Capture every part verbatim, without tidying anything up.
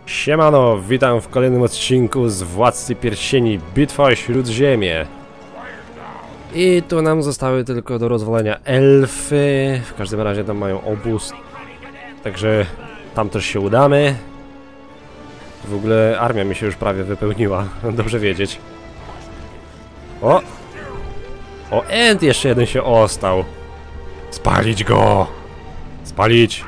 Siemano, witam w kolejnym odcinku z Władcy Pierścieni Bitwa o Śródziemie. I tu nam zostały tylko do rozwalenia elfy. W każdym razie tam mają obóz, także tam też się udamy. W ogóle armia mi się już prawie wypełniła, dobrze wiedzieć. O! O, End jeszcze jeden się ostał. Spalić go! Spalić!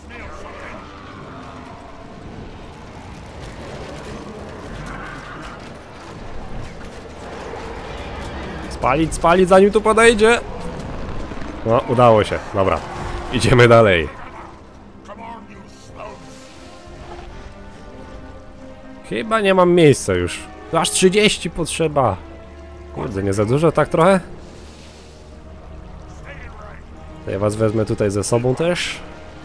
Spalić, spalić, zanim tu podejdzie! No, udało się. Dobra. Idziemy dalej. Chyba nie mam miejsca już. Aż trzydzieści potrzeba. Kurde, nie za dużo, tak trochę? To ja was wezmę tutaj ze sobą też.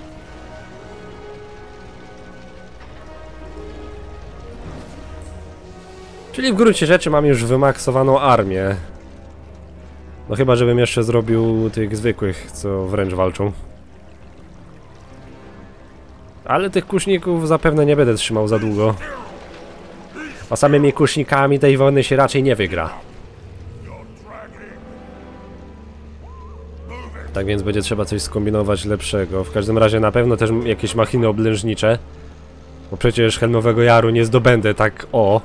Czyli w gruncie rzeczy mam już wymaksowaną armię. No chyba, żebym jeszcze zrobił tych zwykłych, co wręcz walczą. Ale tych kuszników zapewne nie będę trzymał za długo. A samymi kusznikami tej wojny się raczej nie wygra. Tak więc będzie trzeba coś skombinować lepszego. W każdym razie na pewno też jakieś machiny oblężnicze. Bo przecież Helmowego Jaru nie zdobędę tak o.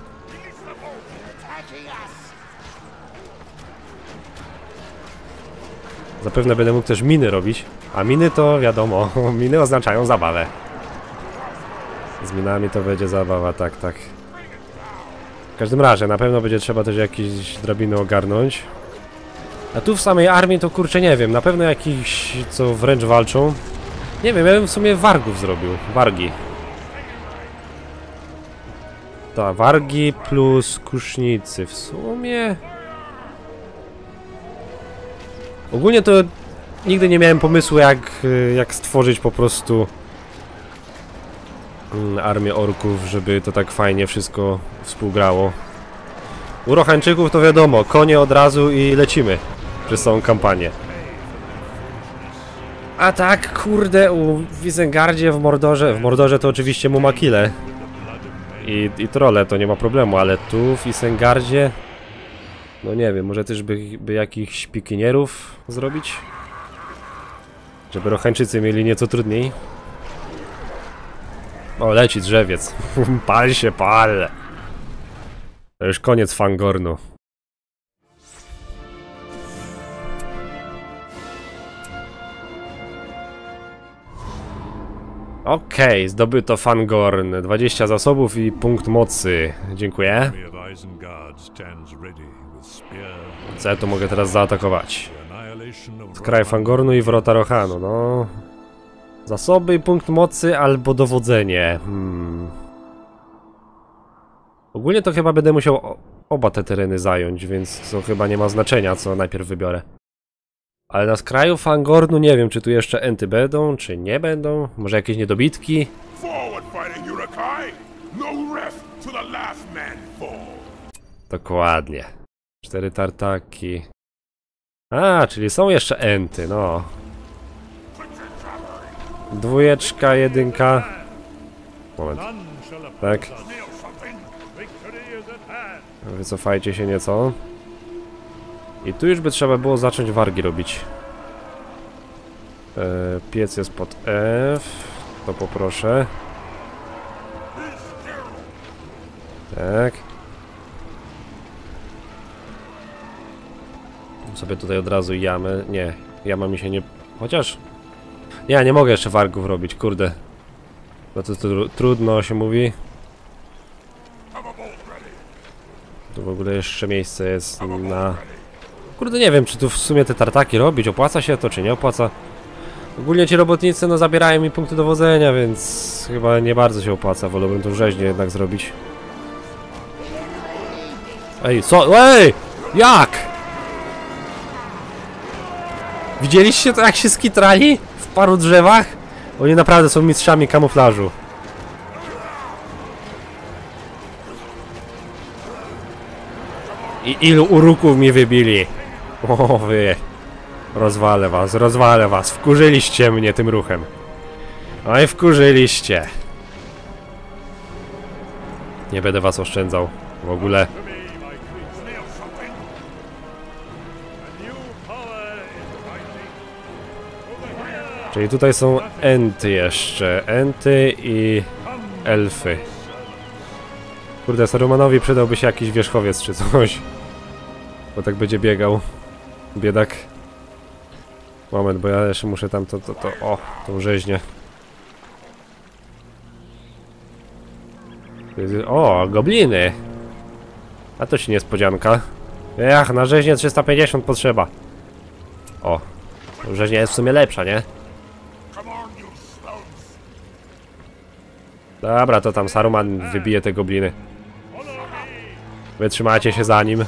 Zapewne będę mógł też miny robić. A miny to wiadomo, miny oznaczają zabawę. Z minami to będzie zabawa, tak, tak. W każdym razie na pewno będzie trzeba też jakieś drabiny ogarnąć. A tu w samej armii to kurczę nie wiem, na pewno jakichś co wręcz walczą. Nie wiem, ja bym w sumie wargów zrobił, wargi. Tak, wargi plus kusznicy w sumie... Ogólnie to nigdy nie miałem pomysłu jak, jak stworzyć po prostu armię orków, żeby to tak fajnie wszystko współgrało. U Rochańczyków to wiadomo, konie od razu i lecimy przez całą kampanię. A tak, kurde, u Wizengardzie w Mordorze, w Mordorze to oczywiście Mumakile i, i trolle, to nie ma problemu, ale tu w Isengardzie... No nie wiem, może też by, by jakichś pikinierów zrobić? Żeby Rochańczycy mieli nieco trudniej. O, leci drzewiec. Pal się, pal! To już koniec Fangornu. Okej, okay, zdobyto Fangorn. dwadzieścia zasobów i punkt mocy. Dziękuję. Co ja tu mogę teraz zaatakować? Kraj Fangornu i wrota Rohanu, no. Zasoby i punkt mocy albo dowodzenie. Hmm. Ogólnie to chyba będę musiał oba te tereny zająć, więc to chyba nie ma znaczenia, co najpierw wybiorę. Ale na skraju Fangornu nie wiem, czy tu jeszcze enty będą, czy nie będą. Może jakieś niedobitki? Dokładnie. Cztery tartaki. A, czyli są jeszcze enty, no. Dwójeczka, jedynka. Moment. Tak. Wycofajcie się nieco. I tu już by trzeba było zacząć wargi robić. Eee, piec jest pod F. To poproszę. Tak. Sobie tutaj od razu jamę. Nie, jama mi się nie... Chociaż... Ja nie mogę jeszcze wargów robić, kurde. No to, to trudno się mówi. Tu w ogóle jeszcze miejsce jest na... Kurde, nie wiem, czy tu w sumie te tartaki robić. Opłaca się to, czy nie opłaca? Ogólnie ci robotnicy, no, zabierają mi punkty dowodzenia, więc chyba nie bardzo się opłaca. Wolałbym to rzeźnie jednak zrobić. Ej, co? Ej! Jak? Widzieliście to, jak się skitrali w paru drzewach? Oni naprawdę są mistrzami kamuflażu. I ilu uruków mi wybili. O wy. Rozwalę was, rozwalę was. Wkurzyliście mnie tym ruchem. Oj, wkurzyliście. Nie będę was oszczędzał w ogóle. Czyli tutaj są enty jeszcze. Enty i elfy. Kurde, Sarumanowi przydałby się jakiś wierzchowiec czy coś. Bo tak będzie biegał. Biedak. Moment, bo ja jeszcze muszę tam to, to, to, o, tą rzeźnię. O, gobliny! A to się niespodzianka. Ach, na rzeźnię trzysta pięćdziesiąt potrzeba. O, rzeźnia jest w sumie lepsza, nie? Dobra, to tam Saruman wybije te gobliny. Wytrzymacie się za nim.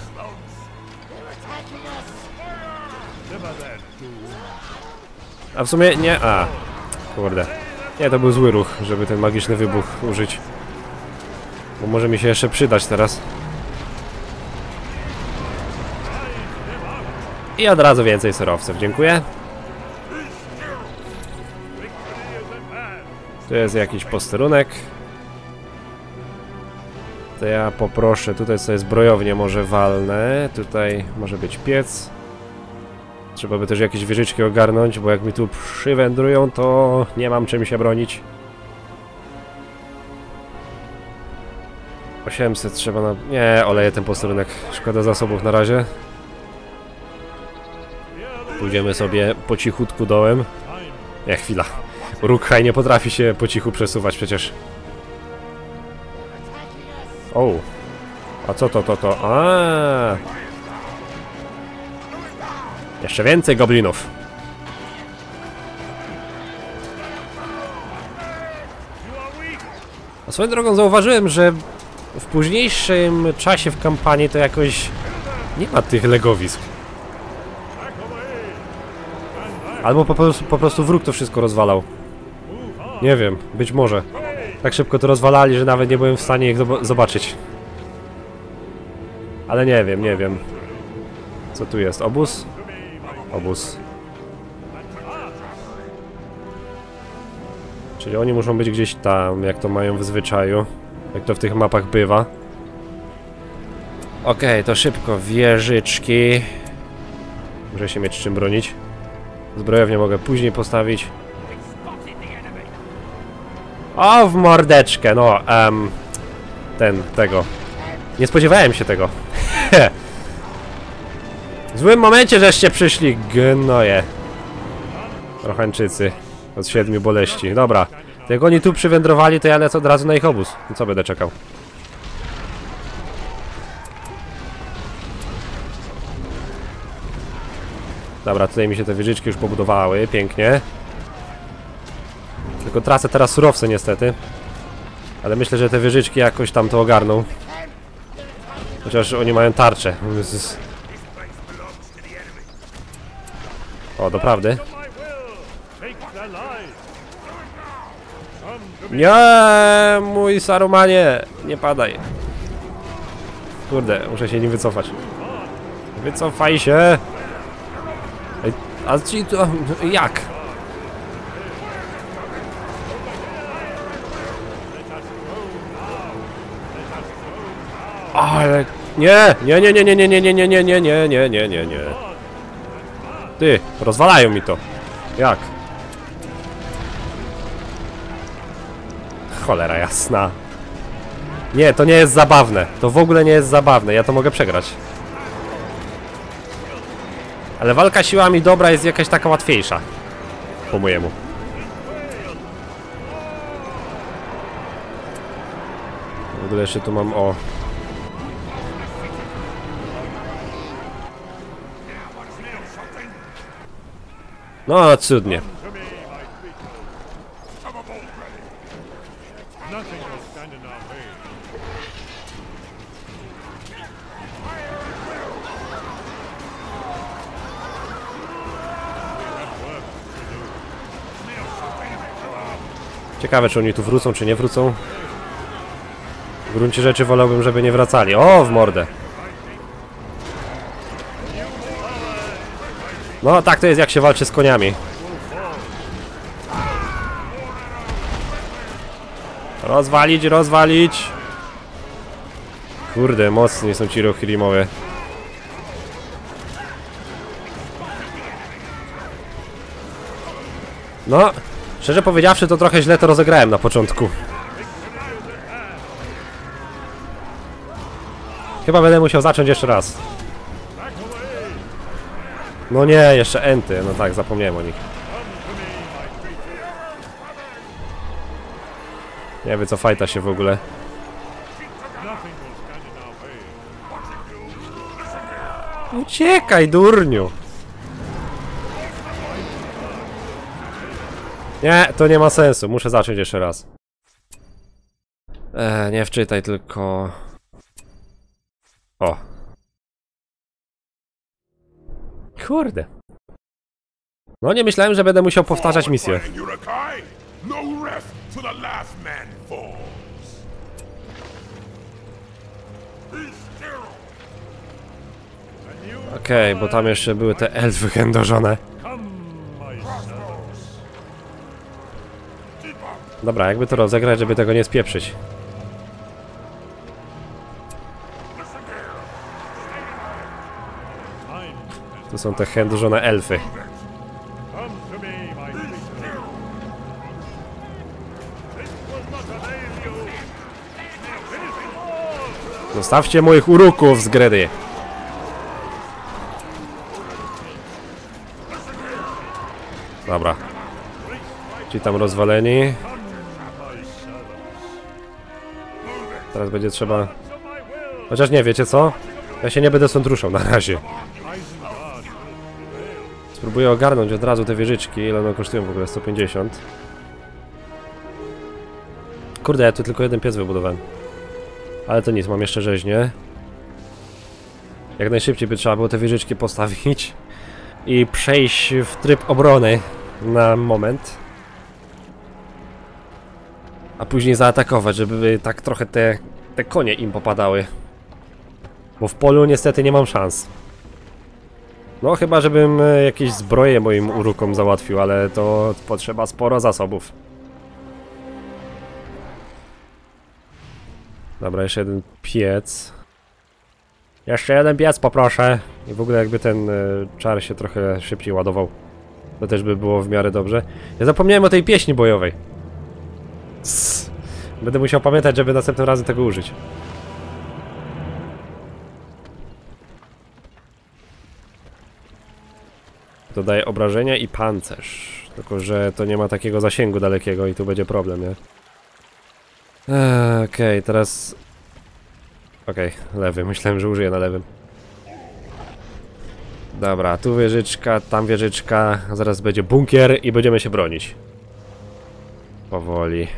A w sumie nie... A, kurde. Nie, to był zły ruch, żeby ten magiczny wybuch użyć. Bo może mi się jeszcze przydać teraz. I od razu więcej surowców, dziękuję. Tu jest jakiś posterunek. To ja poproszę, tutaj sobie zbrojownię może walnę. Tutaj może być piec. Trzeba by też jakieś wieżyczki ogarnąć, bo jak mi tu przywędrują, to nie mam czym się bronić. osiemset trzeba na... Nie, oleję ten posterunek. Szkoda zasobów na razie. Pójdziemy sobie po cichutku dołem. Nie, chwila. Uruk-hai nie potrafi się po cichu przesuwać przecież. O. A co to, to, to? A. Jeszcze więcej goblinów. A swoją drogą zauważyłem, że w późniejszym czasie w kampanii to jakoś nie ma tych legowisk. Albo po prostu, po prostu wróg to wszystko rozwalał. Nie wiem, być może. Tak szybko to rozwalali, że nawet nie byłem w stanie ich zobaczyć. Ale nie wiem, nie wiem. Co tu jest? Obóz? Obóz. Czyli oni muszą być gdzieś tam, jak to mają w zwyczaju. Jak to w tych mapach bywa. Okej, okay, to szybko. Wieżyczki. Muszę się mieć czym bronić. Zbrojownię mogę później postawić. O, w mordeczkę, no, um, ten, tego. Nie spodziewałem się tego. W złym momencie żeście przyszli, gnoje. Rochańczycy. Od siedmiu boleści. Dobra. Jak oni tu przywędrowali, to ja lecę od razu na ich obóz. Co będę czekał? Dobra, tutaj mi się te wieżyczki już pobudowały. Pięknie. Tylko tracę teraz surowce niestety. Ale myślę, że te wieżyczki jakoś tam to ogarną. Chociaż oni mają tarczę. O, doprawdy. Nie, mój Sarumanie, nie padaj. Kurde, muszę się nim wycofać. Wycofaj się. Ej, a ci to... jak? Ale... Nie, nie, nie, nie, nie, nie, nie, nie, nie, nie, nie, nie, nie, nie, nie, nie. Ty, rozwalają mi to. Jak? Cholera jasna. Nie, to nie jest zabawne. To w ogóle nie jest zabawne. Ja to mogę przegrać. Ale walka siłami dobra jest jakaś taka łatwiejsza. Po mojemu. W ogóle jeszcze tu mam o... No, cudnie. Ciekawe, czy oni tu wrócą, czy nie wrócą. W gruncie rzeczy wolałbym, żeby nie wracali. O, w mordę. No, tak to jest, jak się walczy z koniami. Rozwalić, rozwalić. Kurde, mocni są ci Rohirrimowie. No, szczerze powiedziawszy, to trochę źle to rozegrałem na początku. Chyba będę musiał zacząć jeszcze raz. No nie, jeszcze enty. No tak, zapomniałem o nich. Nie wycofajta się w ogóle. Uciekaj, durniu! Nie, to nie ma sensu. Muszę zacząć jeszcze raz. Eee, nie wczytaj, tylko... O. Kurde. No nie myślałem, że będę musiał powtarzać misję. Okej, okay, bo tam jeszcze były te elfy chędożone. Dobra, jakby to rozegrać, żeby tego nie spieprzyć. To są te chędożone elfy. Zostawcie moich uruków z gredy. Dobra. Ci tam rozwaleni. Teraz będzie trzeba... Chociaż nie, wiecie co? Ja się nie będę stąd ruszał na razie. Spróbuję ogarnąć od razu te wieżyczki. Ile one kosztują w ogóle? sto pięćdziesiąt. Kurde, ja tu tylko jeden piec wybudowałem. Ale to nic, mam jeszcze rzeźnię. Jak najszybciej by trzeba było te wieżyczki postawić i przejść w tryb obrony na moment. A później zaatakować, żeby tak trochę te, te konie im popadały. Bo w polu niestety nie mam szans. No chyba, żebym jakieś zbroje moim urukom załatwił, ale to potrzeba sporo zasobów. Dobra, jeszcze jeden piec. Jeszcze jeden piec poproszę. I w ogóle jakby ten y, czar się trochę szybciej ładował. To też by było w miarę dobrze. Ja zapomniałem o tej pieśni bojowej. Sss. Będę musiał pamiętać, żeby następnym razem tego użyć. Dodaję obrażenia i pancerz. Tylko że to nie ma takiego zasięgu dalekiego i tu będzie problem, nie? Eee, Okej, okay, teraz... Okej, okay, lewy. Myślałem, że użyję na lewym. Dobra, tu wieżyczka, tam wieżyczka. Zaraz będzie bunkier i będziemy się bronić. Powoli.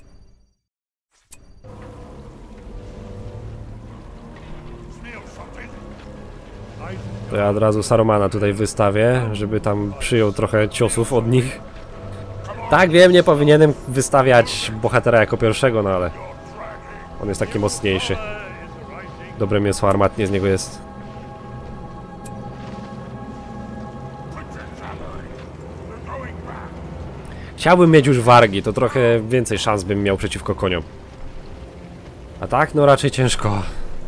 To ja od razu Sarumana tutaj wystawię, żeby tam przyjął trochę ciosów od nich. Tak, wiem, nie powinienem wystawiać bohatera jako pierwszego, no ale on jest taki mocniejszy. Dobre mięso armatnie z niego jest. Chciałbym mieć już wargi, to trochę więcej szans bym miał przeciwko koniom. A tak, no raczej ciężko.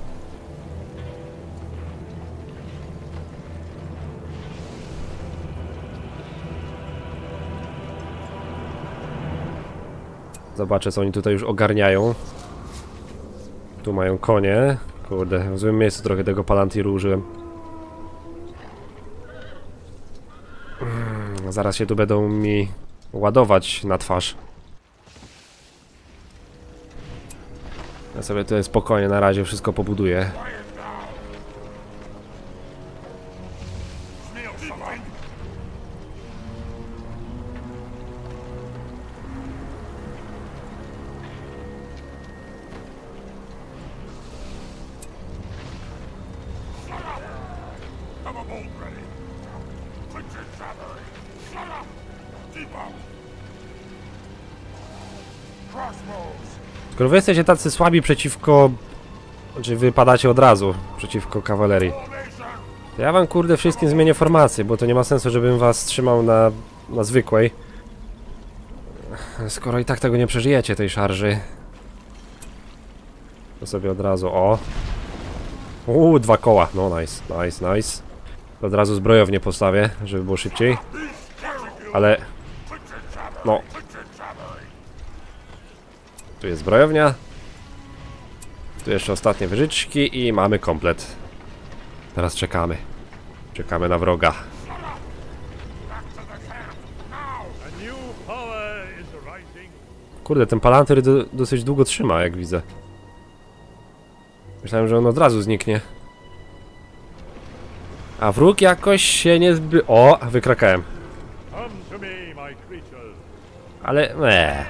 Zobaczę, co oni tutaj już ogarniają. Tu mają konie. Kurde, w złym miejscu trochę tego Palantiru użyłem. Hmm, zaraz się tu będą mi ładować na twarz. Ja sobie tutaj spokojnie na razie wszystko pobuduję. Skoro wy jesteście tacy słabi przeciwko... Znaczy wypadacie od razu przeciwko kawalerii, to ja wam kurde wszystkim zmienię formację, bo to nie ma sensu, żebym was trzymał na, na zwykłej. Skoro i tak tego nie przeżyjecie, tej szarży. To sobie od razu, o. Uuu, dwa koła. No nice, nice, nice. Od razu zbrojownię postawię, żeby było szybciej. Ale... No. Tu jest zbrojownia. Tu jeszcze ostatnie wyżyczki i mamy komplet. Teraz czekamy. Czekamy na wroga. Kurde, ten palantyr do, dosyć długo trzyma, jak widzę. Myślałem, że on od razu zniknie. A wróg jakoś się nie zby... O, wykrakałem. Ale... Eee.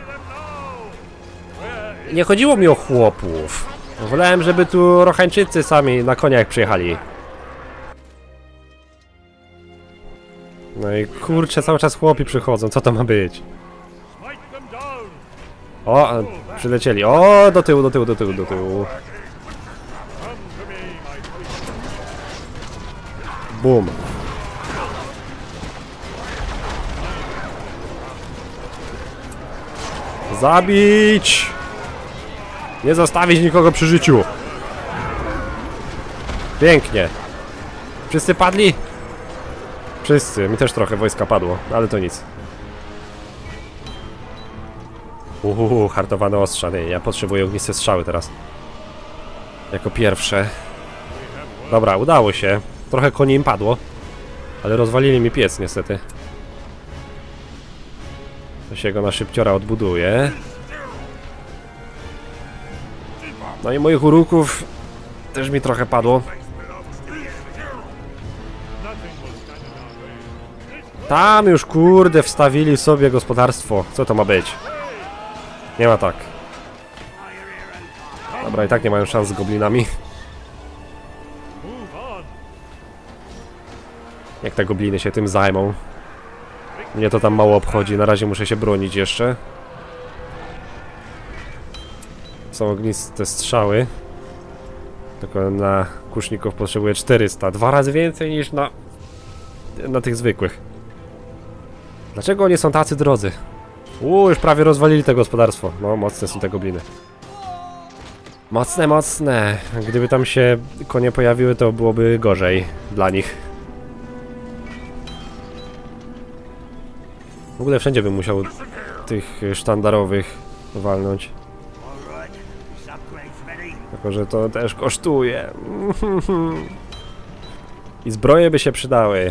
Nie chodziło mi o chłopów. Wolałem, żeby tu Rochańczycy sami na koniach przyjechali. No i kurczę, cały czas chłopi przychodzą. Co to ma być? O, przylecieli. O, do tyłu, do tyłu, do tyłu, do tyłu. Bum. Zabić! Nie zostawić nikogo przy życiu. Pięknie. Wszyscy padli? Wszyscy. Mi też trochę wojska padło, ale to nic. Uhu, hartowane ostrza. Nie, ja potrzebuję ogniste strzały teraz. Jako pierwsze. Dobra, udało się. Trochę koni im padło. Ale rozwalili mi piec niestety. To się go na szybciora odbuduje. No i moich uruków też mi trochę padło. Tam już kurde wstawili sobie gospodarstwo. Co to ma być? Nie ma tak. Dobra, i tak nie mają szans z goblinami. Jak te gobliny się tym zajmą. Mnie to tam mało obchodzi. Na razie muszę się bronić jeszcze. Są ogniste strzały. Tylko na kuszników potrzebuję czterysta. Dwa razy więcej niż na... na tych zwykłych. Dlaczego oni są tacy drodzy? Uuu, już prawie rozwalili to gospodarstwo. No, mocne są te gobliny. Mocne, mocne. Gdyby tam się konie pojawiły, to byłoby gorzej dla nich. W ogóle wszędzie bym musiał tych sztandarowych walnąć. Tylko że to też kosztuje. I zbroje by się przydały.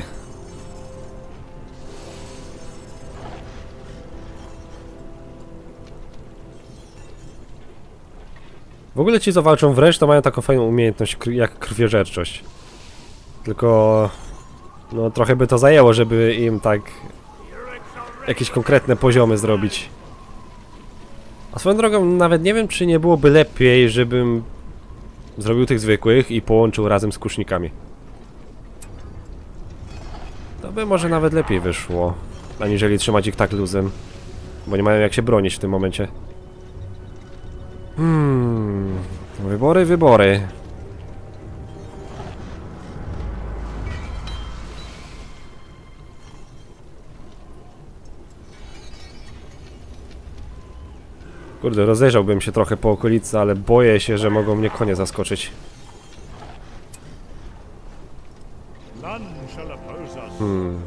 W ogóle ci, co walczą wręcz, to mają taką fajną umiejętność jak krwiożerczość. Tylko... no trochę by to zajęło, żeby im tak... jakieś konkretne poziomy zrobić. A swoją drogą, nawet nie wiem, czy nie byłoby lepiej, żebym zrobił tych zwykłych i połączył razem z kusznikami. To by może nawet lepiej wyszło, aniżeli trzymać ich tak luzem. Bo nie mają jak się bronić w tym momencie. Hmm... Wybory, wybory. Kurde, rozejrzałbym się trochę po okolicy, ale boję się, że mogą mnie konie zaskoczyć. Hmm.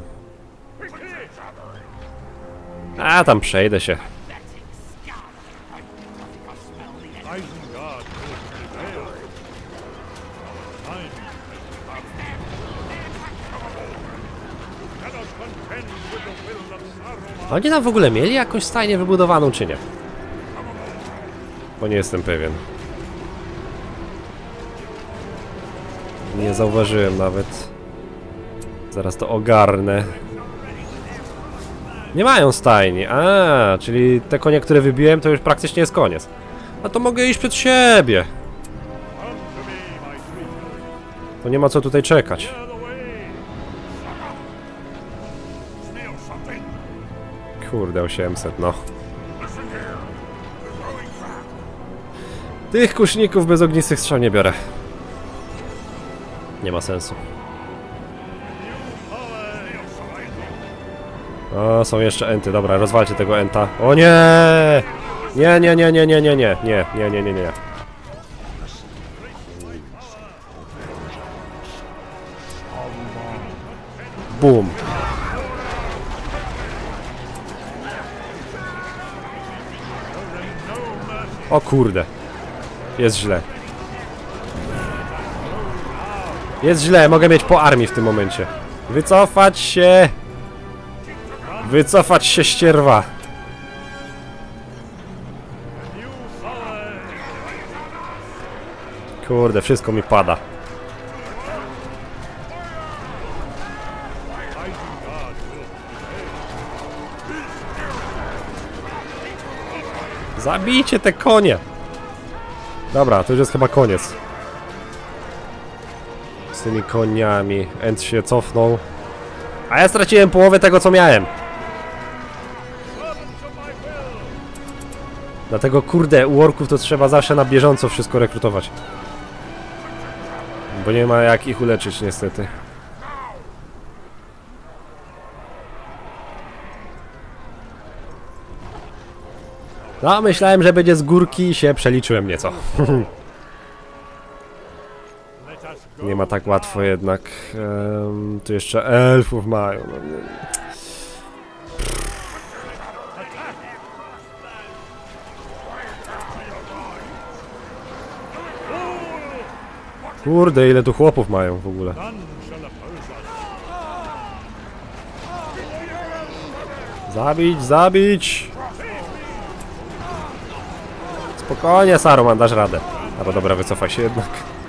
A, tam przejdę się. Oni tam w ogóle mieli jakąś stajnię wybudowaną, czy nie? Bo nie jestem pewien. Nie zauważyłem nawet. Zaraz to ogarnę. Nie mają stajni. A, czyli te konie, które wybiłem, to już praktycznie jest koniec. A to mogę iść przed siebie. To nie ma co tutaj czekać. Kurde, osiemset, no. Tych kuszników bez ognistych strzał nie biorę. Nie ma sensu. O, są jeszcze enty, dobra, rozwalcie tego enta. O nie! Nie, nie, nie, nie, nie, nie, nie, nie, nie, nie, nie, nie. Bum. O kurde. Jest źle. Jest źle, mogę mieć po armii w tym momencie. Wycofać się! Wycofać się, ścierwa! Kurde, wszystko mi pada. Zabijcie te konie! Dobra, to już jest chyba koniec. Z tymi koniami. End się cofnął. A ja straciłem połowę tego, co miałem. Dlatego, kurde, u orków to trzeba zawsze na bieżąco wszystko rekrutować. Bo nie ma jak ich uleczyć, niestety. No, myślałem, że będzie z górki i się przeliczyłem nieco. Nie ma tak łatwo jednak. Um, tu jeszcze elfów mają. No, kurde, ile tu chłopów mają w ogóle. Zabić, zabić! Spokojnie, Saruman, dasz radę. Albo dobra, wycofaj się jednak.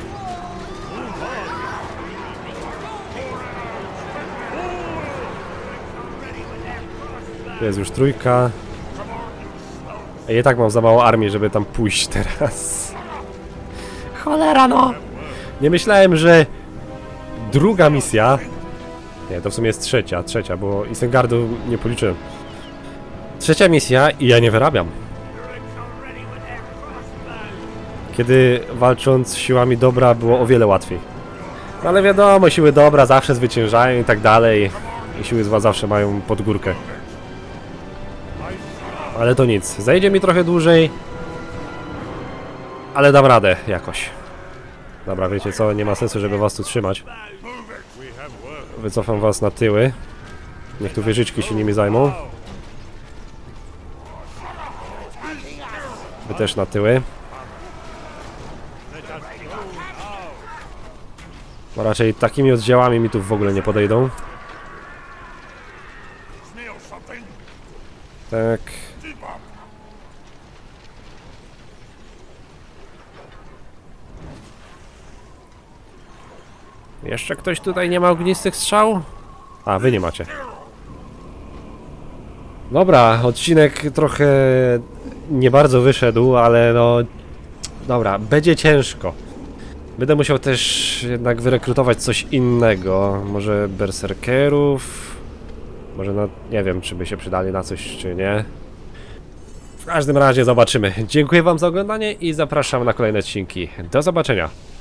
To jest już trójka. Ja i tak mam za mało armii, żeby tam pójść teraz. Cholera no! Nie myślałem, że druga misja... Nie, to w sumie jest trzecia, trzecia, bo Isengardu nie policzyłem. Trzecia misja i ja nie wyrabiam. Kiedy walcząc siłami dobra było o wiele łatwiej. No ale wiadomo, siły dobra zawsze zwyciężają i tak dalej. I siły zła zawsze mają pod górkę. Ale to nic, zajdzie mi trochę dłużej. Ale dam radę jakoś. Dobra, wiecie co, nie ma sensu, żeby was tu trzymać. Wycofam was na tyły. Niech tu wieżyczki się nimi zajmą. Wy też na tyły. Bo raczej takimi oddziałami mi tu w ogóle nie podejdą. Tak. Jeszcze ktoś tutaj nie ma ognistych strzał? A, wy nie macie. Dobra, odcinek trochę nie bardzo wyszedł, ale no... Dobra, będzie ciężko. Będę musiał też jednak wyrekrutować coś innego. Może berserkerów? Może no, nie wiem, czy by się przydali na coś, czy nie. W każdym razie zobaczymy. Dziękuję wam za oglądanie i zapraszam na kolejne odcinki. Do zobaczenia.